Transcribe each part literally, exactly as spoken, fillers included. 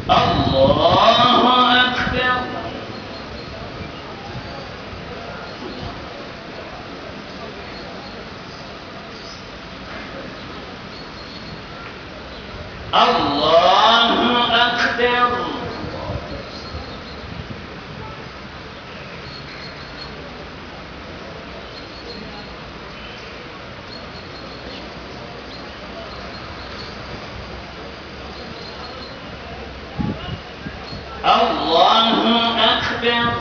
الله أكبر. الله أكبر. الله أكبر.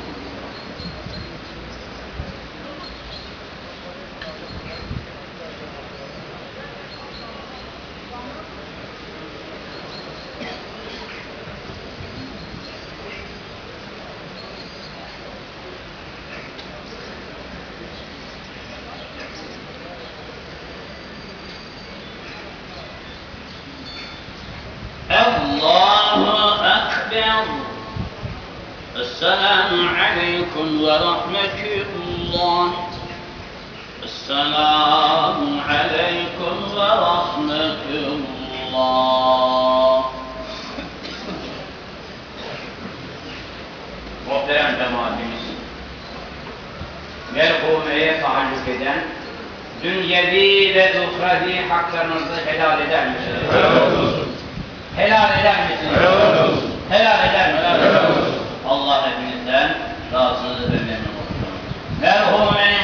الله أكبر. السلام عليكم ورحمة الله. السلام عليكم ورحمة الله. Muhterem cemaatimiz, merhumeye taalluk eden dünyevi ve uhrevi haklarınızı helal eder misiniz? Helal olsun. Helal eder misiniz? Helal olsun. Helal eder misiniz? Helal olsun. Allah hepinizden razı ve memnun olsun. Merhumenin